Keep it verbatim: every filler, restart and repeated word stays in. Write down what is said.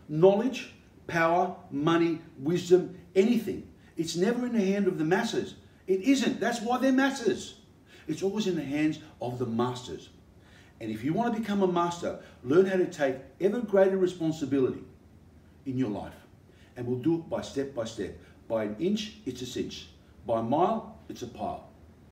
knowledge, power, money, wisdom, anything. It's never in the hand of the masses. It isn't. That's why they're masses. It's always in the hands of the masters. And if you want to become a master, learn how to take ever greater responsibility in your life. And we'll do it by step by step. By an inch, it's a cinch. By a mile, it's a pile.